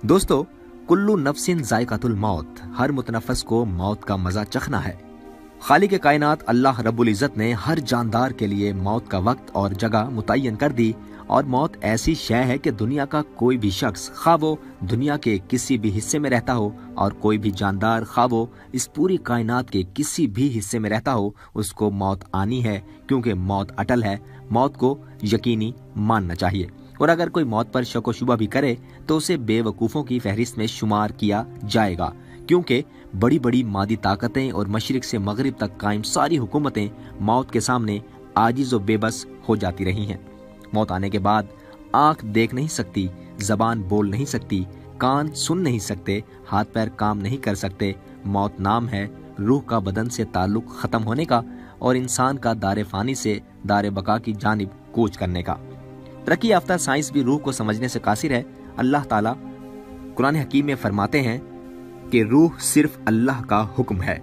दोस्तों, कुल्लू नफ्सिन जायकातुल मौत, हर मुतनफ़्फ़िस को मौत का मजा चखना है। खालिक कायनात अल्लाह रब्बुल इज़्ज़त ने हर जानदार के लिए मौत का वक्त और जगह मुतय्यन कर दी, और मौत ऐसी शय है कि दुनिया का कोई भी शख्स, खा वो दुनिया के किसी भी हिस्से में रहता हो, और कोई भी जानदार, खा वो इस पूरी कायनात के किसी भी हिस्से में रहता हो, उसको मौत आनी है, क्योंकि मौत अटल है। मौत को यकीनी मानना चाहिए, और अगर कोई मौत पर शक व शुबा भी करे तो उसे बेवकूफ़ों की फहरिस्त में शुमार किया जाएगा, क्योंकि बड़ी बड़ी मादी ताकतें और मशरिक से मगरिब तक कायम सारी हुकूमतें मौत के सामने आजिज़ व बेबस हो जाती रही हैं। मौत आने के बाद आंख देख नहीं सकती, जबान बोल नहीं सकती, कान सुन नहीं सकते, हाथ पैर काम नहीं कर सकते। मौत नाम है रूह का बदन से ताल्लुक ख़त्म होने का, और इंसान का दारे फानी से दारे बका की जानिब कूच करने का। तरक्की याफ्ता साइंस भी रूह को समझने से कासिर है। अल्लाह ताला कुरान हकीम में फरमाते हैं कि रूह सिर्फ अल्लाह का हुक्म है।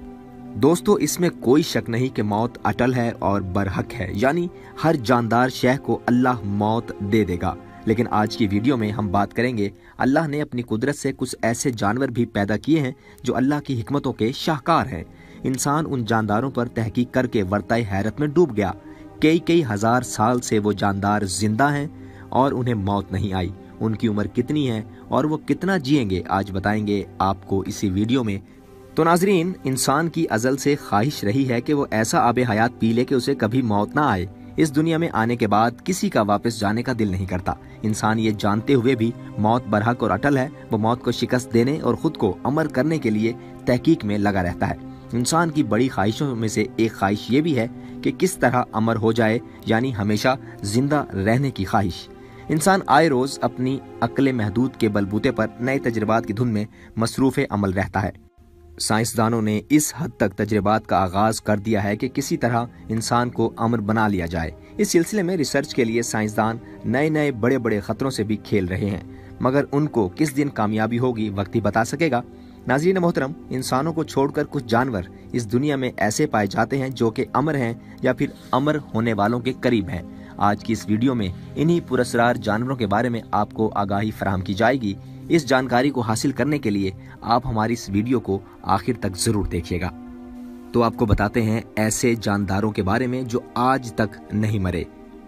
दोस्तों, इसमें कोई शक नहीं कि मौत अटल है और बरहक है, यानी हर जानदार शय को अल्लाह मौत दे देगा। लेकिन आज की वीडियो में हम बात करेंगे, अल्लाह ने अपनी कुदरत से कुछ ऐसे जानवर भी पैदा किए हैं जो अल्लाह की हिकमतों के शाहकार हैं। इंसान उन जानदारों पर तहकीक करके वर्ताए हैरत में डूब गया। कई हजार साल से वो जानदार जिंदा हैं और उन्हें मौत नहीं आई। उनकी उम्र कितनी है और वो कितना जिएंगे, आज बताएंगे आपको इसी वीडियो में। तो नाजरीन, इंसान की अजल से ख्वाहिश रही है कि वो ऐसा आबे हयात पी ले कि उसे कभी मौत ना आए। इस दुनिया में आने के बाद किसी का वापस जाने का दिल नहीं करता। इंसान ये जानते हुए भी मौत बरहक और अटल है, वो मौत को शिकस्त देने और खुद को अमर करने के लिए तहकीक में लगा रहता है। इंसान की बड़ी ख्वाहिशों में से एक ख्वाहिश ये भी है कि किस तरह अमर हो जाए, यानी हमेशा जिंदा रहने की ख्वाहिश। इंसान आए रोज अपनी अक्ल महदूद के बलबूते पर नए तजर्बात की धुन में मसरूफ़ अमल रहता है। साइंसदानों ने इस हद तक तजर्बात का आगाज कर दिया है कि किसी तरह इंसान को अमर बना लिया जाए। इस सिलसिले में रिसर्च के लिए साइंसदान नए नए बड़े बड़े खतरों से भी खेल रहे हैं, मगर उनको किस दिन कामयाबी होगी वक्त ही बता सकेगा। नाज़रीन मोहतरम, इंसानों को छोड़कर कुछ जानवर इस दुनिया में ऐसे पाए जाते हैं जो कि अमर हैं या फिर अमर होने वालों के करीब हैं। आज की इस वीडियो में इन्हीं पुरस्कार जानवरों के बारे में आपको आगाही फराहम की जाएगी। इस जानकारी को हासिल करने के लिए आप हमारी इस वीडियो को आखिर तक जरूर देखिएगा। तो आपको बताते हैं ऐसे जानदारों के बारे में जो आज तक नहीं मरे।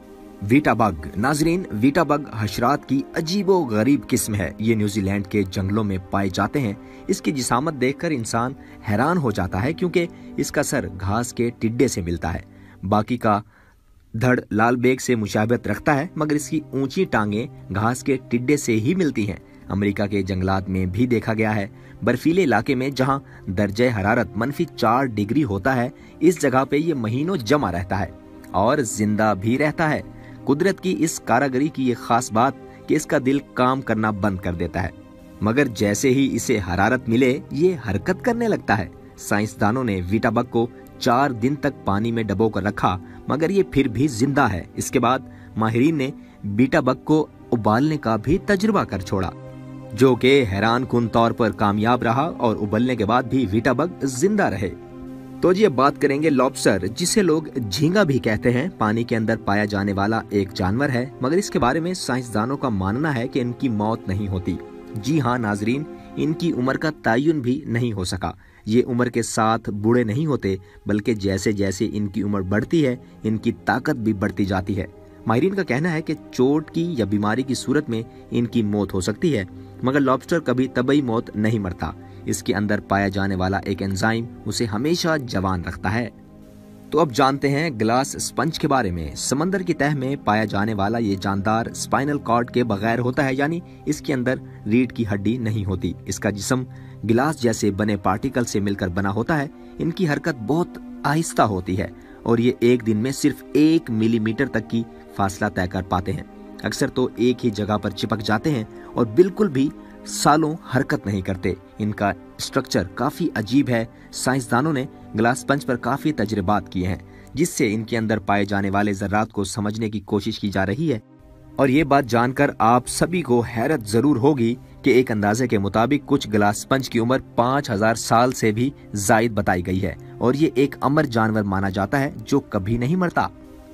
वीटा बग। नाजरीन, वीटा बग हशरात की अजीबो गरीब किस्म है। ये न्यूजीलैंड के जंगलों में पाए जाते हैं। इसकी जिसामत देखकर इंसान हैरान हो जाता है, क्योंकि इसका सर घास के टिड्डे से मिलता है। बाकी का धड़ लाल बेग से मुशाबहत रखता है, मगर इसकी ऊंची टांगें घास के टिड्डे से ही मिलती हैं। अमेरिका के जंगलात में भी देखा गया है। बर्फीले इलाके में जहां दर्जे हरारत -4 डिग्री होता है, इस जगह पे ये महीनों जमा रहता है और जिंदा भी रहता है। कुदरत की इस कारागरी की ये खास बात कि इसका दिल काम करना बंद कर देता है, मगर जैसे ही इसे हरारत मिले ये हरकत करने लगता है। साइंसदानों ने वीटा बग को 4 दिन तक पानी में डबो कर रखा, मगर ये फिर भी जिंदा है। इसके बाद माहिरीन ने वीटा बग को उबालने का भी तजुर्बा कर छोड़ा, जो कि हैरान कुन तौर पर कामयाब रहा, और उबलने के बाद भी वीटा बग जिंदा रहे। तो जी अब बात करेंगे लॉबस्टर, जिसे लोग झींगा भी कहते हैं। पानी के अंदर पाया जाने वाला एक जानवर है, मगर इसके बारे में साइंसदानों का मानना है कि इनकी मौत नहीं होती। जी हाँ नाजरीन, इनकी उम्र का तयन भी नहीं हो सका। ये उम्र के साथ बूढ़े नहीं होते, बल्कि जैसे जैसे इनकी उम्र बढ़ती है, इनकी ताकत भी बढ़ती जाती है। माहिरीन का कहना है कि चोट की या बीमारी की सूरत में इनकी मौत हो सकती है, मगर लॉबस्टर कभी तबई मौत नहीं मरता। इसके अंदर पाया जाने वाला एक एंजाइम उसे हमेशा जवान रखता है। तो अब जानते हैं ग्लास स्पंज के बारे में। समंदर की तह में पाया जाने वाला ये जानदार स्पाइनल कॉर्ड के बगैर होता है, यानी इसके अंदर रीढ़ की हड्डी नहीं होती। इसका जिस्म गिलास जैसे बने पार्टिकल से मिलकर बना होता है। इनकी हरकत बहुत आहिस्ता होती है और ये एक दिन में सिर्फ 1 मिलीमीटर तक की फासला तय कर पाते हैं। अक्सर तो एक ही जगह पर चिपक जाते हैं और बिल्कुल भी सालों हरकत नहीं करते। इनका स्ट्रक्चर काफी अजीब है। साइंसदानों ने ग्लास स्पंज पर काफी तजर्बात किए हैं, जिससे इनके अंदर पाए जाने वाले जर्रात को समझने की कोशिश की जा रही है। और ये बात जानकर आप सभी को हैरत जरूर होगी कि एक अंदाजे के मुताबिक कुछ ग्लास स्पंज की उम्र 5000 साल से भी जायद बताई गई है, और ये एक अमर जानवर माना जाता है जो कभी नहीं मरता।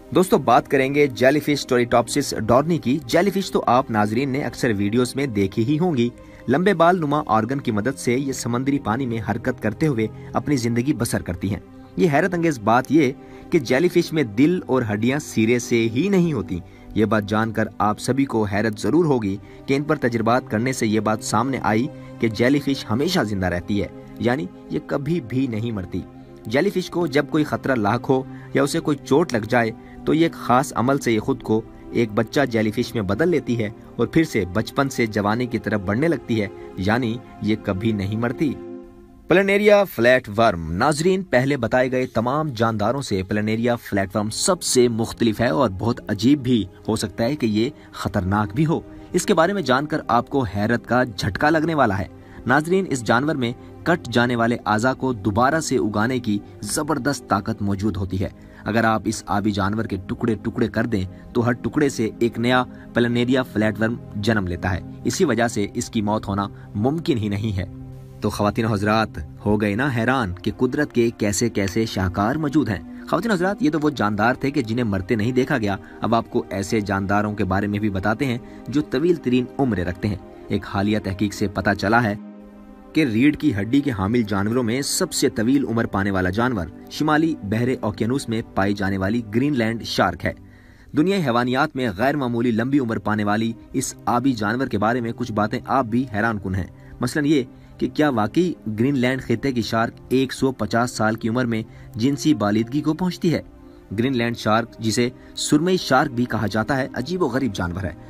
दोस्तों बात करेंगे जेलीफिश स्टोरीटॉप्सिस डॉर्नी की। जेलीफिश तो आप नाजरीन ने अक्सर वीडियोस में देखी ही होंगी। लंबे बाल नुमा ऑर्गन की मदद से ये समुद्री पानी में हरकत करते हुए अपनी जिंदगी बसर करती हैं। ये हैरत अंगेज बात ये कि जेलीफिश में दिल और हड्डियां सिरे से ही नहीं होती। ये बात जानकर आप सभी को हैरत जरूर होगी कि इन पर तजुर्बात करने से ये बात सामने आई कि जेलीफिश हमेशा जिंदा रहती है, यानी ये कभी भी नहीं मरती। जेलीफिश को जब कोई खतरा लाक हो या उसे कोई चोट लग जाए तो ये एक खास अमल से ये खुद को एक बच्चा जेलीफिश में बदल लेती है और फिर से बचपन से जवानी की तरफ बढ़ने लगती है, यानी ये कभी नहीं मरती। Planaria flatworm. नाजरीन, पहले बताए गए तमाम जानदारों से प्लेनेरिया फ्लैटवर्म सबसे मुख्तलिफ है और बहुत अजीब भी हो सकता है कि ये खतरनाक भी हो। इसके बारे में जानकर आपको हैरत का झटका लगने वाला है। नाजरीन, इस जानवर में कट जाने वाले आज़ा को दोबारा से उगाने की जबरदस्त ताकत मौजूद होती है। अगर आप इस आबी जानवर के टुकड़े टुकड़े कर दें तो हर टुकड़े से एक नया प्लेनेरिया फ्लैटवर्म जन्म लेता है। इसी वजह से इसकी मौत होना मुमकिन ही नहीं है। तो ख्वातीन हजरात, हो गए ना हैरान कि कुदरत के कैसे कैसे शाहकार मौजूद हैं। ख्वातीन हजरात, ये तो वो जानदार थे कि जिन्हें मरते नहीं देखा गया। अब आपको ऐसे जानदारों के बारे में भी बताते हैं जो तवील तरीन उम्र रखते हैं। एक हालिया तहकीक से पता चला है कि रीढ़ की हड्डी के हामिल जानवरों में सबसे तवील उम्र पाने वाला जानवर शिमाली बहरे ओकियानूस में पाई जाने वाली ग्रीनलैंड शार्क है। दुनिया हैवानियात में गैर मामूली लंबी उम्र पाने वाली इस आबी जानवर के बारे में कुछ बातें आप भी हैरान कुन हैं। मसलन ये कि क्या वाकई ग्रीनलैंड खित्ते की शार्क 150 साल की उम्र में जिनसी बालिदगी को पहुंचती है। ग्रीनलैंड शार्क, जिसे सुरमई शार्क भी कहा जाता है, अजीबो गरीब जानवर है।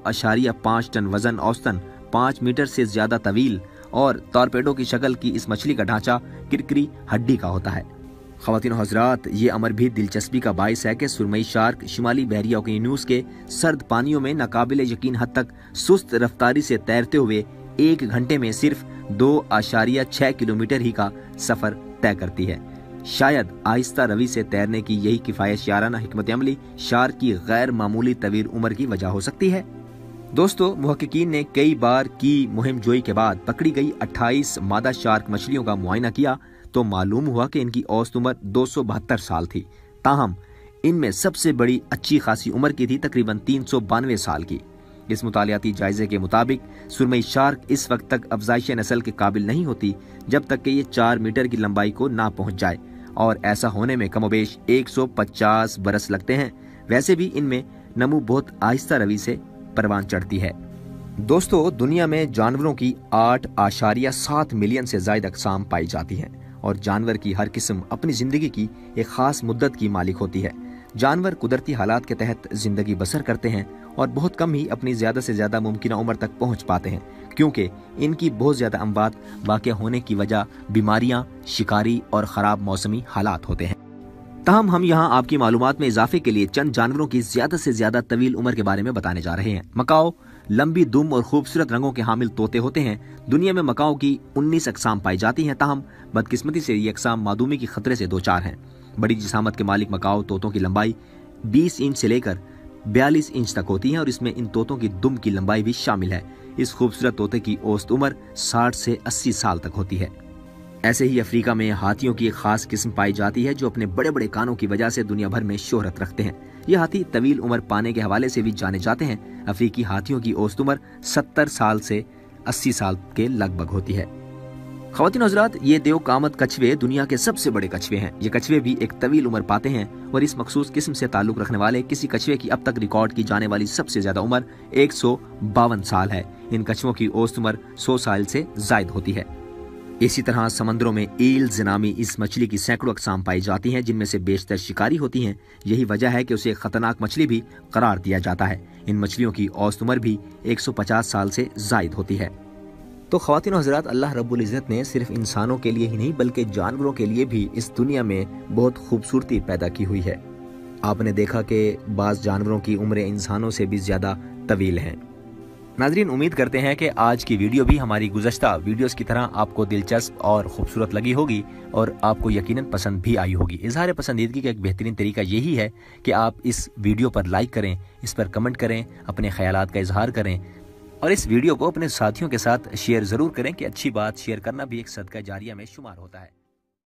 2.5 टन वजन, औसतन 5 मीटर से ज्यादा तवील और टॉर्पेडो की शक्ल की इस मछली का ढांचा किरकिरी हड्डी का होता है। ख्वातीन हजरात, ये अमर भी दिलचस्पी का बाइस है कि सुरमई शार्क शिमाली बहरी ओकियानूस के सर्द पानियों में नाकाबिले यकीन हद तक सुस्त रफ्तारी से तैरते हुए 1 घंटे में सिर्फ 2.6 किलोमीटर ही का सफर तय करती है। शायद आहिस्ता रवि से तैरने की यही किफायतयाराना हिकमत अमली शार्क की गैर मामूली तवील उम्र की वजह हो सकती है। दोस्तों, मुहक्किकीन ने कई बार की मुहिम जोई के बाद पकड़ी गई 28 मादा शार्क मछलियों का मुआयना किया तो मालूम हुआ कि इनकी औसत उम्र 272 साल थी। ताहम इनमें सबसे बड़ी अच्छी खासी उम्र की थी तकरीबन 392 साल की। इस मुतालियाती जायजे के मुताबिक सुरमई शार्क इस वक्त तक अफजाइश नस्ल के काबिल नहीं होती जब तक कि ये 4 मीटर की लंबाई को ना पहुंच जाए, और ऐसा होने में कमोबेश 150 बरस लगते हैं। वैसे भी इनमें नमू बहुत आहिस्ता रवि से परवान चढ़ती है। दोस्तों, दुनिया में जानवरों की 8.7 मिलियन से ज्यादा अक़साम पाई जाती हैं और जानवर की हर किस्म अपनी जिंदगी की एक खास मुद्दत की मालिक होती है। जानवर कुदरती हालात के तहत जिंदगी बसर करते हैं और बहुत कम ही अपनी ज्यादा से ज्यादा मुमकिन उम्र तक पहुंच पाते हैं, क्योंकि इनकी बहुत ज्यादा अमवात वाक़या होने की वजह बीमारियां, शिकारी और खराब मौसमी हालात होते हैं। ताहम हम यहाँ आपकी मालूमात में इजाफे के लिए चंद जानवरों की ज्यादा से ज्यादा तवील उम्र के बारे में बताने जा रहे हैं। मकाओ लंबी दुम और खूबसूरत रंगों के हामिल तोते होते हैं। दुनिया में मकाओ की 19 अक़साम पाई जाती हैं। ताहम बदकिस्मती से ये अक़साम मादूमी की खतरे से दो चार हैं। बड़ी जिसामत के मालिक मकाओ तोतों की लंबाई 20 इंच से लेकर 42 इंच तक होती है और इसमें इन तोतों की दुम की लंबाई भी शामिल है। इस खूबसूरत तोते की औसत उम्र 60 से 80 साल तक होती है। ऐसे ही अफ्रीका में हाथियों की एक खास किस्म पाई जाती है जो अपने बड़े बड़े कानों की वजह से दुनिया भर में शोहरत रखते हैं। ये हाथी तवील उम्र पाने के हवाले से भी जाने जाते हैं। अफ्रीकी हाथियों की औसत उम्र 70 साल से 80 साल के लगभग होती है। ख्वातीन हजरात, ये देव कामत कछुए दुनिया के सबसे बड़े कछुए हैं। ये कछुए भी एक तवील उम्र पाते हैं और इस मखसूस किस्म से ताल्लुक रखने वाले किसी कछुए की अब तक रिकॉर्ड की जाने वाली सबसे ज्यादा उम्र 152 साल है। इन कछुओं की औसत उम्र 100 साल से जायद होती है। इसी तरह समंदरों में ईल्स नामी इस मछली की सैकड़ों अक़साम पाई जाती हैं, जिनमें से बेशतर शिकारी होती हैं। यही वजह है कि उसे खतरनाक मछली भी करार दिया जाता है। इन मछलियों की औसत उम्र भी 150 साल से जायद होती है। तो ख्वातीन हज़रात, अल्लाह रब्बुल इज़्ज़त ने सिर्फ इंसानों के लिए ही नहीं बल्कि जानवरों के लिए भी इस दुनिया में बहुत खूबसूरती पैदा की हुई है। आपने देखा कि बाज़ जानवरों की उम्रें इंसानों से भी ज़्यादा तवील हैं। नाज़रीन, उम्मीद करते हैं कि आज की वीडियो भी हमारी गुज़श्ता वीडियोस की तरह आपको दिलचस्प और खूबसूरत लगी होगी और आपको यकीनन पसंद भी आई होगी। इज़हार पसंदीदगी का एक बेहतरीन तरीका यही है कि आप इस वीडियो पर लाइक करें, इस पर कमेंट करें, अपने ख्यालात का इजहार करें और इस वीडियो को अपने साथियों के साथ शेयर ज़रूर करें कि अच्छी बात शेयर करना भी एक सदका जारिया में शुमार होता है।